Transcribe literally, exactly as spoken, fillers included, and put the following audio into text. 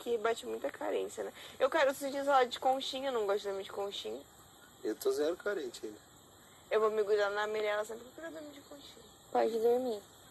que bate muita carência, né? Eu quero sentir saudade de conchinha, não gosto de dormir de conchinha. Eu tô zero carente ainda. Eu vou me cuidar na Mirella sempre que eu quero dormir de conchinha. Pode dormir.